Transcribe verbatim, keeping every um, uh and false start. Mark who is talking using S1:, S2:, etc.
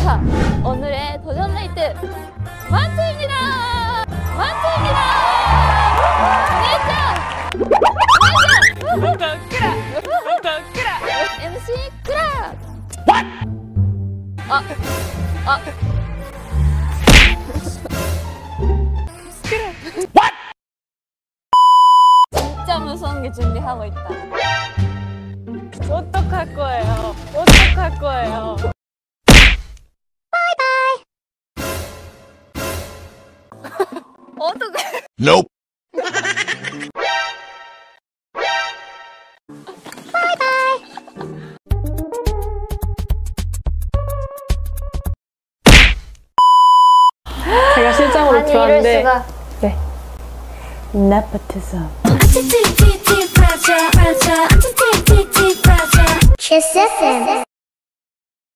S1: 자, 오늘의 도전 레이트 만투입니다. 만투입니다. 내짱 내짱 크라 크라 엠씨 크라. 아, 아. 진짜 무서운 게 준비하고 있다. 어떡할 거예요? 어떡할 거예요? 바이바이. 어떡해?
S2: Nope.
S3: 제가 실장으로
S1: 아니,
S3: 들어왔는데
S1: 이럴 수가.
S3: 네. 나빠트서
S4: Kiss 에프엠